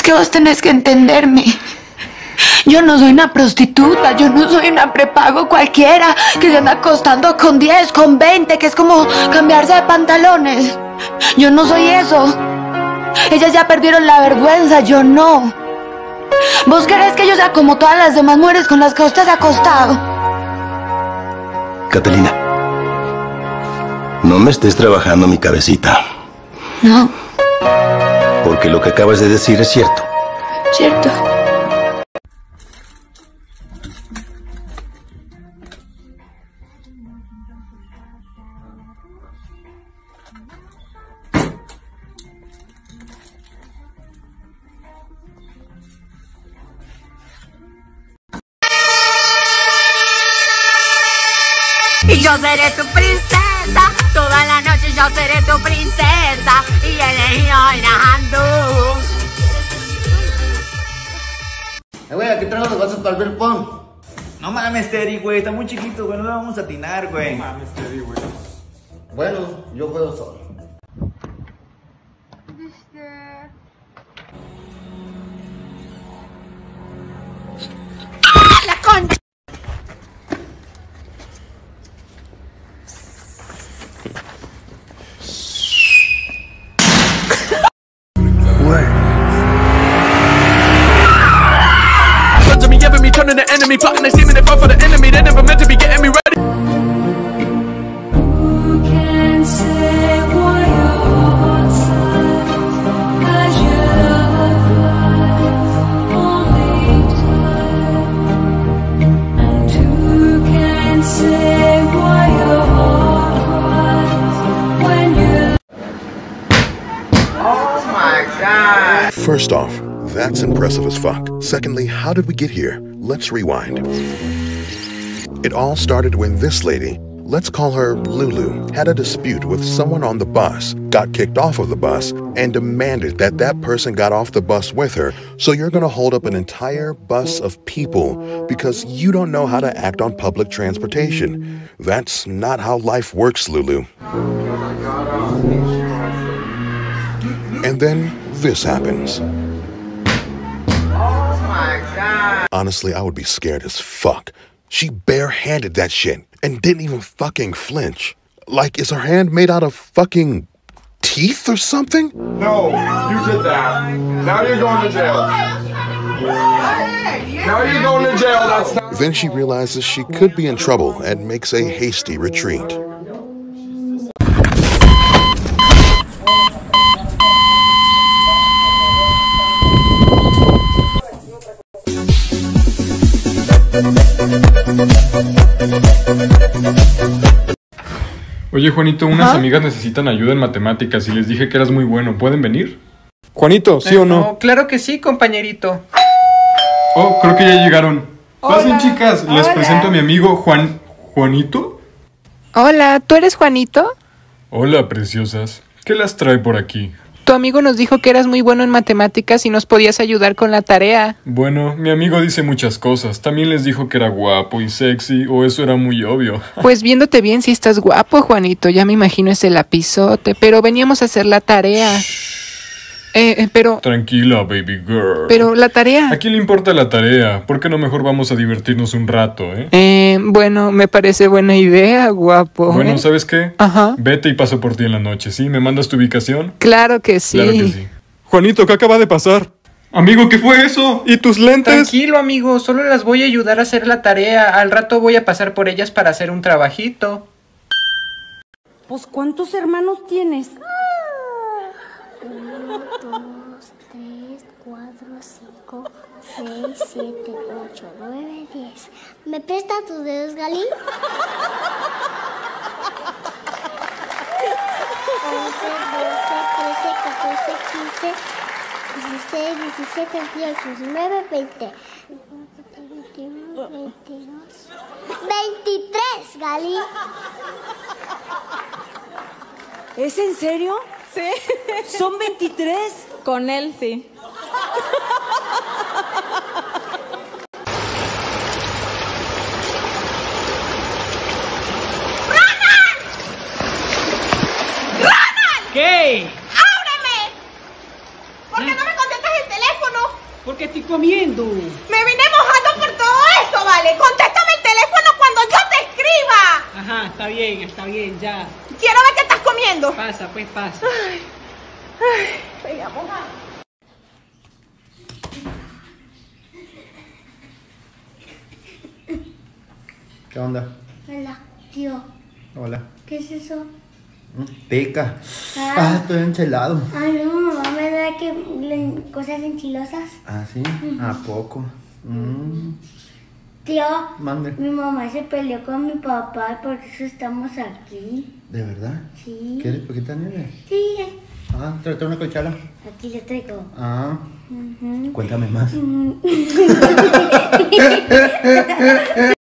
Es que vos tenés que entenderme. Yo no soy una prostituta, yo no soy una prepago cualquiera que se anda acostando con 10, con 20, que es como cambiarse de pantalones. Yo no soy eso. Ellas ya perdieron la vergüenza, yo no. ¿Vos querés que yo sea como todas las demás mujeres con las que vos te has acostado? Catalina, no me estés trabajando mi cabecita. No. Porque lo que acabas de decir es cierto. ¿Cierto? Y yo seré tu princesa, toda la noche yo seré tu princesa. Y elegí bailando. Güey, aquí traigo los vasos para el beer pong. No mames, Teddy, güey, está muy chiquito, güey, no le vamos a atinar, güey. No mames, Teddy, güey. Bueno, yo juego solo. ¡Ah, la concha! Turning the enemy, plotting, they see me, they fall for the enemy. They never meant to be getting me ready. Who can say why your heart's sad? 'Cause your love lies only time. And who can say why your heart cries when you... Oh my god. First off, that's impressive as fuck. Secondly, how did we get here? Let's rewind. It all started when this lady, let's call her Lulu, had a dispute with someone on the bus, got kicked off of the bus, and demanded that that person got off the bus with her. So you're gonna hold up an entire bus of people because you don't know how to act on public transportation. That's not how life works, Lulu. And then this happens. Honestly, I would be scared as fuck. She barehanded that shit and didn't even fucking flinch. Like, is her hand made out of fucking teeth or something? No, you did that. Now you're going to jail. Now you're going to jail. That's not. Then she realizes she could be in trouble and makes a hasty retreat. Oye, Juanito, unas amigas necesitan ayuda en matemáticas y les dije que eras muy bueno. ¿Pueden venir? Juanito, ¿sí o no? Claro que sí, compañerito. Oh, creo que ya llegaron. Hola. Pasen, chicas. Les presento a mi amigo ¿Juanito? Hola, ¿tú eres Juanito? Hola, preciosas. ¿Qué las trae por aquí? Tu amigo nos dijo que eras muy bueno en matemáticas y nos podías ayudar con la tarea. Bueno, mi amigo dice muchas cosas. También les dijo que era guapo y sexy, o eso era muy obvio. Pues viéndote bien, sí estás guapo, Juanito. Ya me imagino ese lapizote. Pero veníamos a hacer la tarea. Pero... Tranquila, baby girl. Pero la tarea... ¿A quién le importa la tarea? ¿Por qué no mejor vamos a divertirnos un rato, eh? Bueno, me parece buena idea, guapo. Bueno, ¿sabes qué? Ajá. Vete y paso por ti en la noche, ¿sí? ¿Me mandas tu ubicación? Claro que sí. Claro que sí. Juanito, ¿qué acaba de pasar? Amigo, ¿qué fue eso? ¿Y tus lentes? Tranquilo, amigo, solo las voy a ayudar a hacer la tarea. Al rato voy a pasar por ellas para hacer un trabajito. Pues, ¿cuántos hermanos tienes? 1, 2, 3, 4, 5, 6, 7, 8, 9, 10. ¿Me prestas tus dedos, Gali? 11, 12, 13, 14, 15, 16, 17, 18, 19, 20. 21, 22, 23, Gali. ¿Es en serio? Sí. ¿Son 23? Con él, sí. ¡Ronald! ¿Qué? ¡Ábreme! ¿Por qué no me contestas el teléfono? Porque estoy comiendo. Me vine mojando por todo eso, ¿vale? Contéstame el teléfono cuando yo te escriba. Ajá, está bien, ya. Quiero ver qué estás comiendo. Pasa, pues pasa. Venga, mojada. ¿Qué onda? Hola, tío. Hola. ¿Qué es eso? Pica. Ah, estoy enchilado. Ay, no, mamá me da que cosas enchilosas. ¿Ah, sí? ¿A poco? Tío, Mande. mi mamá se peleó con mi papá y por eso estamos aquí. ¿De verdad? Sí. ¿Quieres poquita nieve? Sí, Ah, tráete una cuchara. aquí le traigo. Ah, Ujú. cuéntame más.